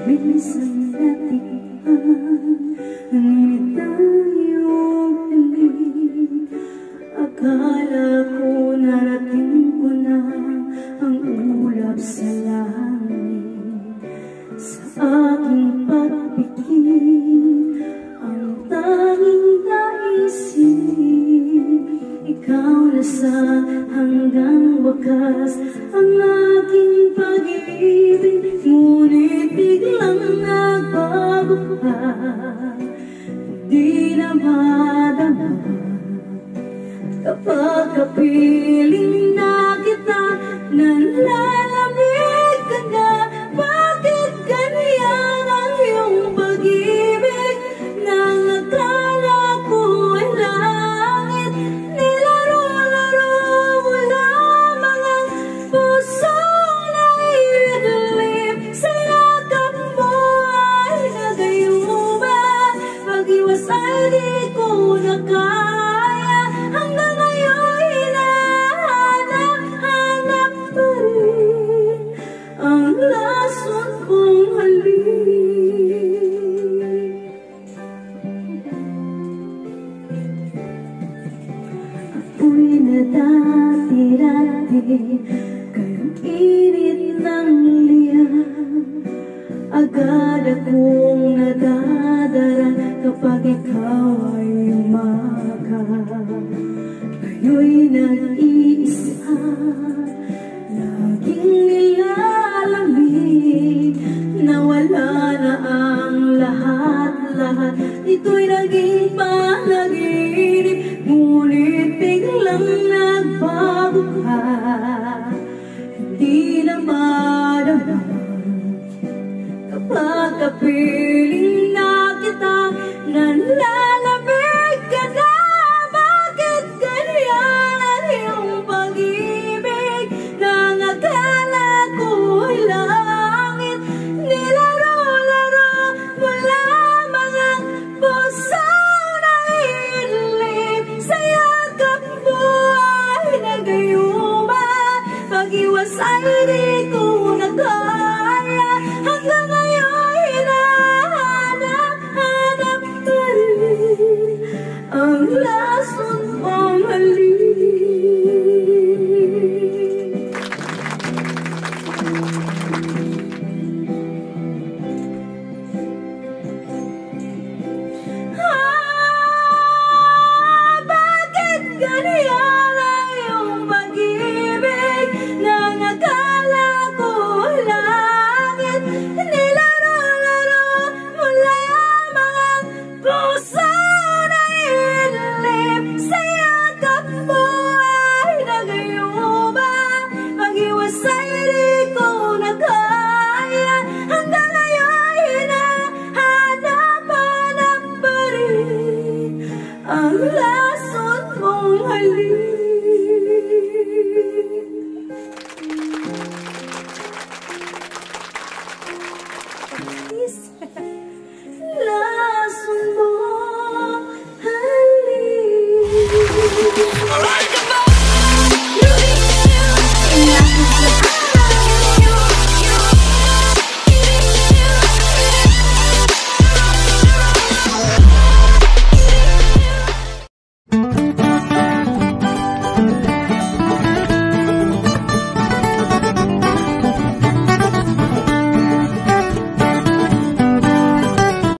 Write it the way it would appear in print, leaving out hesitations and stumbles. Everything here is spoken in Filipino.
minsan natikman, ngunit tayong halik. Akala ko narating ko na ang ulap sa langit. Sa aking pagpikit, ang tanging naisip, ikaw na sa hanggang wakas ang aking pag-ibig. Ngunit biglang nagbago ka, di na madama kapag kapiling na kita, nalalamig ka na. Bakit ganyan ang iyong pag-ibig? Nang akala ko ay langit, nilaro-laro mo lamang ang pusong naiidlip. Sa yakap mo ay nagayuma, pag-iwas ay di ko na kaya. Hanggang ngayon hinahanap-hanap pa rin ang lason kong halik. Ako'y nadati-dati, kayong init ng liyan. Agad akong nadadara kapag ikaw ay umaga. Ngayon'y nag-iisa, laging nilalamig. Nawala na ang lahat-lahat, ito'y naging panaginip. Ngunit biglang nagbago ka, hindi na madama kapag kapiling na kita, nalalamig ka na. Bakit ganyan ang iyong pag-ibig? Nang akala ko ay langit, nilaro-laro mo lamang ang puso na iidlip. Sa yakap mo ay nagayuma, pag-iwas ay di ko na kaya. Hanggang ngayon hinahanap-hanap pa rin ang lason kong halik.